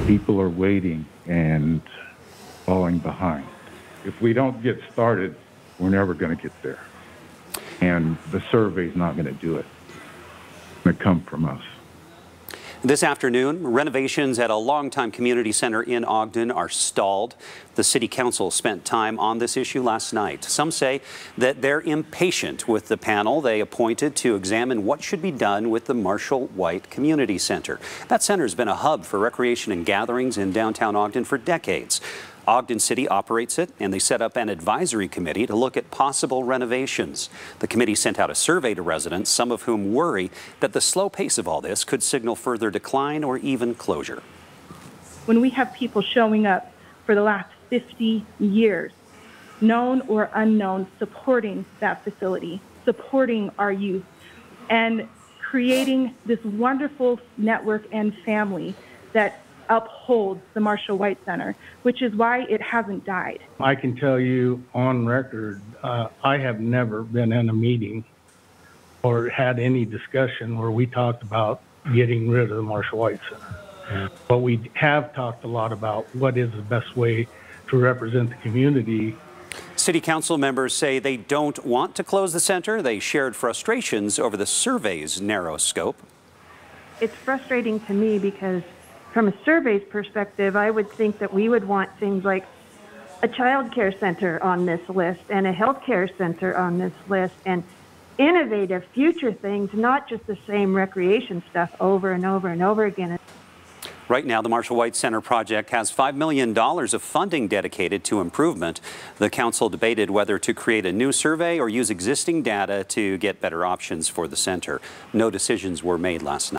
People are waiting and falling behind. If we don't get started, we're never going to get there. And the survey's not going to do it. It's going to come from us. This afternoon, renovations at a longtime community center in Ogden are stalled. The City Council spent time on this issue last night. Some say that they're impatient with the panel they appointed to examine what should be done with the Marshall White Community Center. That center has been a hub for recreation and gatherings in downtown Ogden for decades. Ogden City operates it, and they set up an advisory committee to look at possible renovations. The committee sent out a survey to residents, some of whom worry that the slow pace of all this could signal further decline or even closure. When we have people showing up for the last 50 years, known or unknown, supporting that facility, supporting our youth, and creating this wonderful network and family that upholds the Marshall White Center, which is why it hasn't died. I can tell you on record, I have never been in a meeting or had any discussion where we talked about getting rid of the Marshall White Center. But we have talked a lot about what is the best way to represent the community. City Council members say they don't want to close the center. They shared frustrations over the survey's narrow scope. It's frustrating to me because from a survey's perspective, I would think that we would want things like a child care center on this list and a health care center on this list and innovative future things, not just the same recreation stuff over and over and over again. Right now, the Marshall White Center project has $5 million of funding dedicated to improvement. The council debated whether to create a new survey or use existing data to get better options for the center. No decisions were made last night.